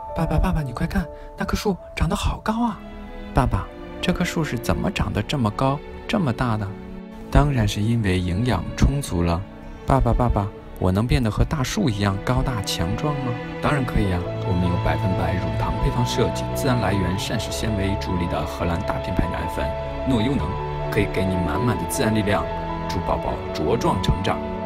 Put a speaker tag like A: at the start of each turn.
A: 爸爸，爸爸，你快看，那棵树长得好高啊！爸爸，这棵树是怎么长得这么高、这么大的？当然是因为营养充足了。爸爸，爸爸，我能变得和大树一样高大强壮吗？当然可以啊！我们有100%乳糖配方设计、自然来源膳食纤维助力的荷兰大品牌奶粉诺优能，可以给你满满的自然力量，助宝宝茁壮成长。